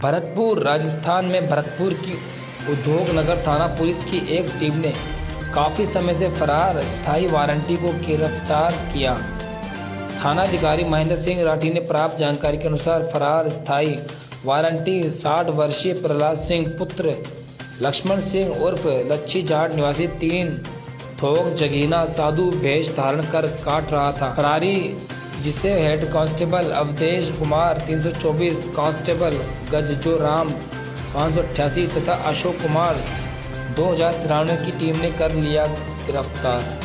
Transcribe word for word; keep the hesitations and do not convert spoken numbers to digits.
भरतपुर राजस्थान में भरतपुर की उद्योग नगर थाना पुलिस की एक टीम ने काफ़ी समय से फरार स्थायी वारंटी को गिरफ्तार किया। थानाधिकारी महेंद्र सिंह राठी ने प्राप्त जानकारी के अनुसार फरार स्थायी वारंटी साठ वर्षीय प्रहलाद सिंह पुत्र लक्ष्मण सिंह उर्फ लच्छी जाट निवासी तीन थोक जगीना साधु भेष धारण कर काट रहा था। फरारी जिसे हेड कांस्टेबल अवधेश कुमार तीन सौ चौबीस, कांस्टेबल गजजो राम पाँच सौ अट्ठासी तथा अशोक कुमार दो हजार तिरानवे की टीम ने कर लिया गिरफ्तार।